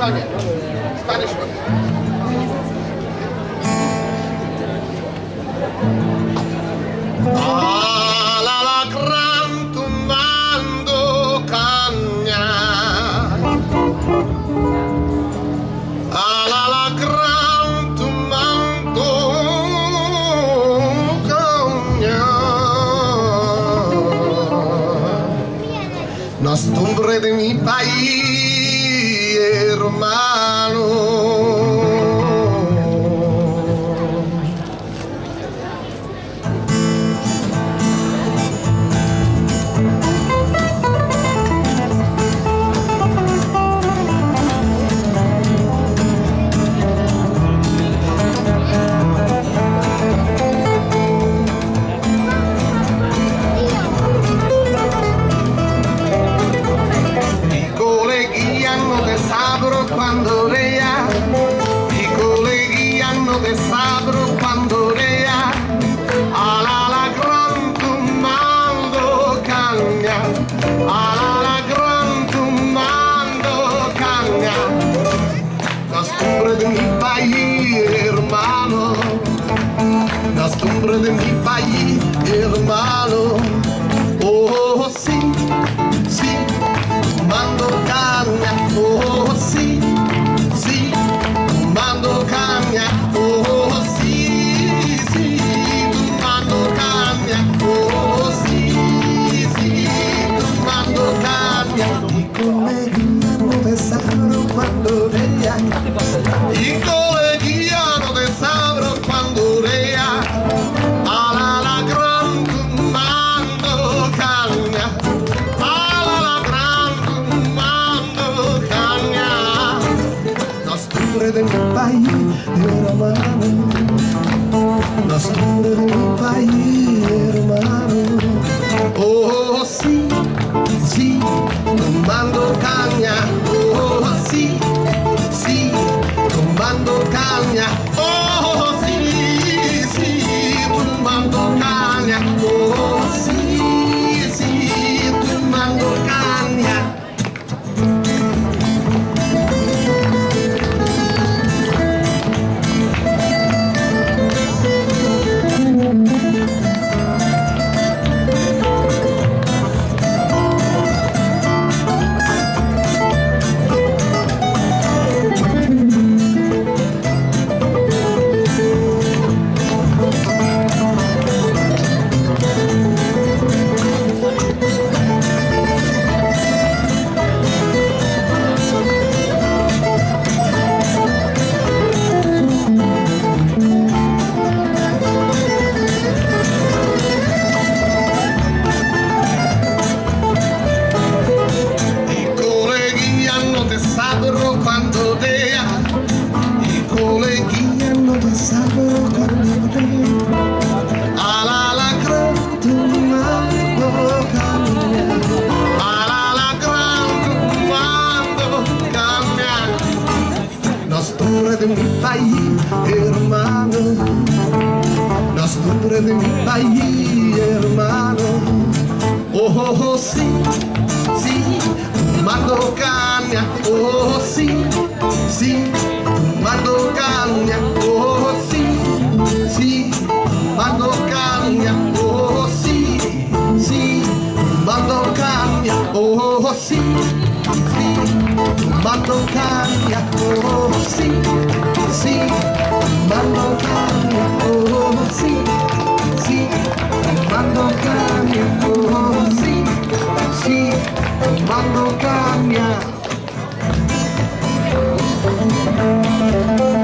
Italian. Spanish one. La gran tomando caña. La gran tomando caña. Costumbre de mi país, hermano. Cuando vea, mi colegui hanno de sabro cuando vea, a la gran tomando caña, a la gran tomando caña, costumbre de mi país, hermano, costumbre de mi país, hermano, oh sí, sí, tomando caña, oh sí. Tomando caña, oh sí, sí, tomando caña, oh sí, sí, tomando caña. Y coleguiano de sabro cuando vea, y coleguiano de sabro cuando vea, a la gran tomando caña, a la gran tomando caña. Costumbre de mi país, hermano, costumbre de mi país, hermano. Oh sí, sí, tomando caña, oh sí, sí, tomando caña, oh sí, sí, tomando caña, oh sí, sí, tomando caña. Cuando vea, y coleguiano de sabro cuando vea, a la gran tomando caña, a la gran tomando caña. Costumbre de mi país, hermano, costumbre de mi país, hermano. Oh, oh, oh sí, sí, tomando caña, oh sí, sí, tomando caña, oh sí, sí, tomando caña, oh sí, sí, tomando caña, oh sí, sí, tomando caña, oh sí, sí, tomando caña, oh sí, sí, tomando caña, oh sí, sí, tomando caña.